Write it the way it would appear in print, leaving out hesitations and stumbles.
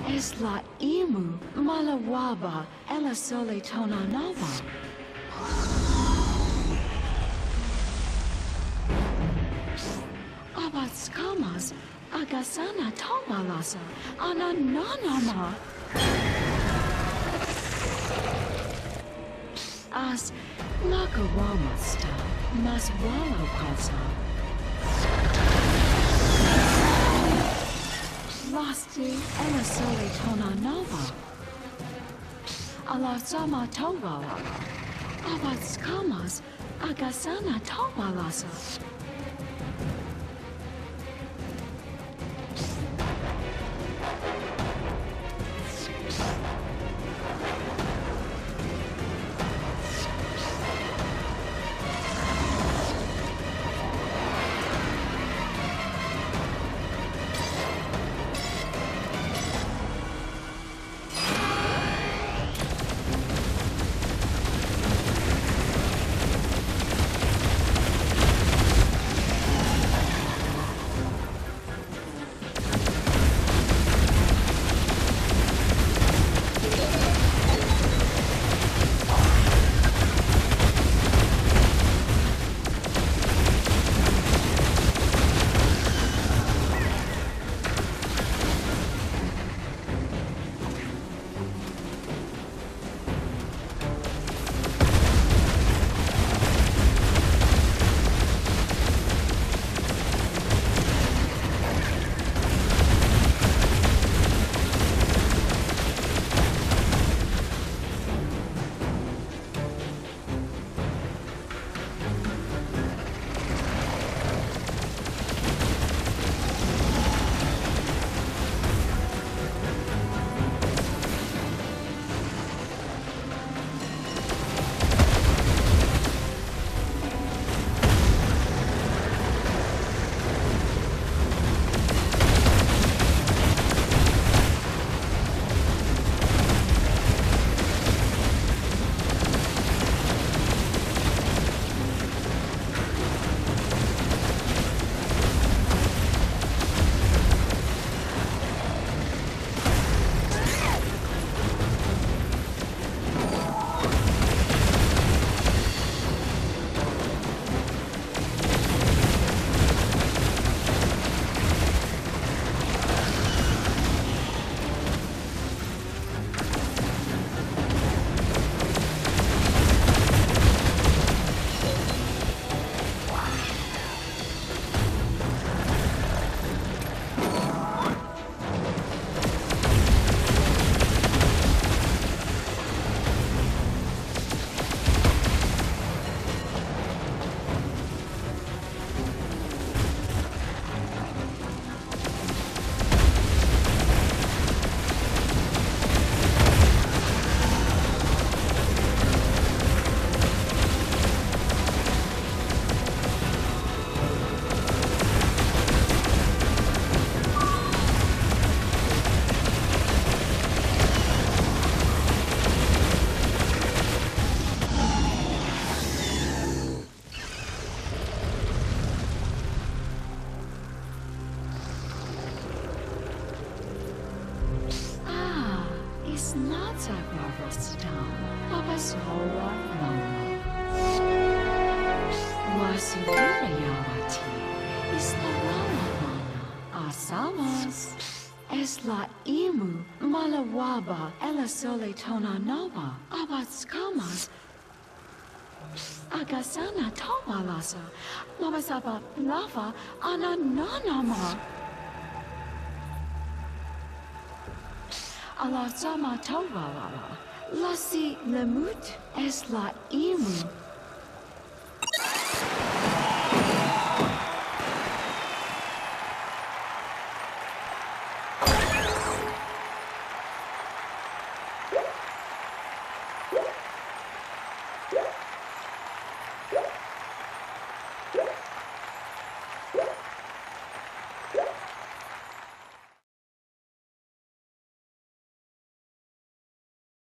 es la imu malawaba ela sole tona nova. Abat skamas agasana tomalasa anananama. As Nakawamasta Maswalo Kasa Lasti Elasole Tona Nova Alasama Towala Abat Skamas Agasana Tomalasa. Es la imu malawaba ela sole tona nova abat skamas agasana tomalasa labasaba lava anananama alasama tovalala lasi lemut es la imu.